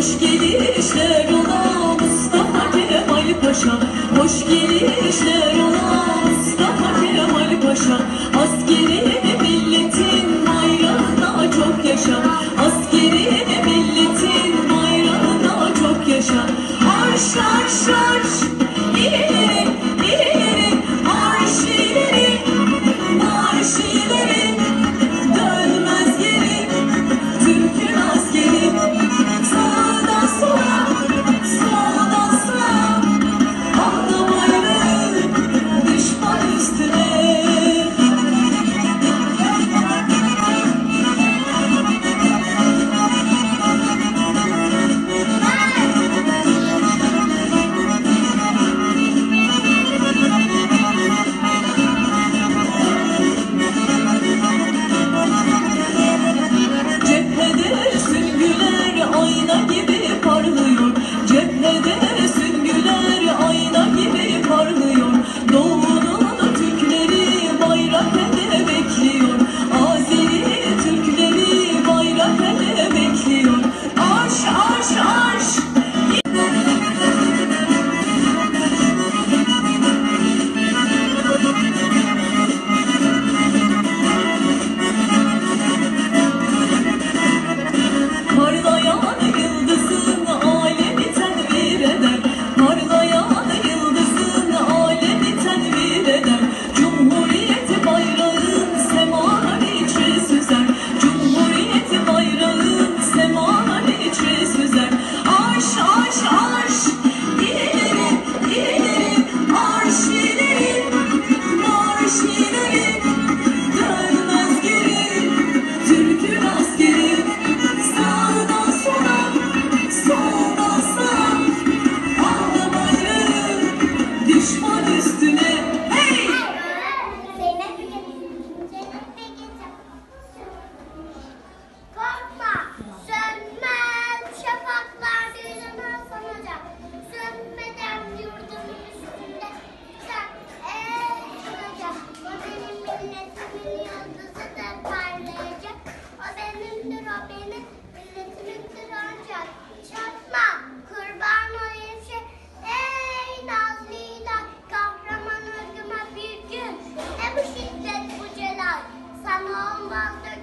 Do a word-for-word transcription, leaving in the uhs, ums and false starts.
Hoş gelişler ola Mustafa Kemal Paşa. Hoş gelişler ola Mustafa Kemal Paşa. Askeri milletin bayrağına çok yaşa. Askeri milletin bayrağına çok yaşa. Marş marş marş ileri ileri marş ileri marş ileri dönmez geri Türk'ün askeri. Sağdan sola soldan sağa aldı bayrağı düşman üstüne. Cephede süngüler ayna gibi parlıyor. Cephede süngüler ayna gibi parlıyor. Doğunun Türkleri bayrak ele bekliyor. Azeri Türkleri bayrak ele bekliyor. Arş arş arş. Parlayan yıldızın alemi tenvir eder. Parlayan yıldızın alemi tenvir eder. Cumhuriyet bayrağın semanın içi süzer. Cumhuriyet bayrağın semanın içi süzer. Arş arş arş ileri ileri arş ileri marş ileri dönmez geri Türk'ün askeri. Sağdan sola soldan sağa aldı bayrağı düşman üstüne. Hey! Zeynep bir Zeynep bir gece. Korkma, sönmez şafaklar yüzünden sanacak. Sönmeden yurdumun üstünde sen ey olacak. O benim milletimin yıldızıdır parlayacak. O benimdir, o benim milletimindir ancak. Çatma, kurban olayım şey. Ey nazlıyla kahraman ırgıma bir gün. Ne bu şiddet bu celal, sana olmaz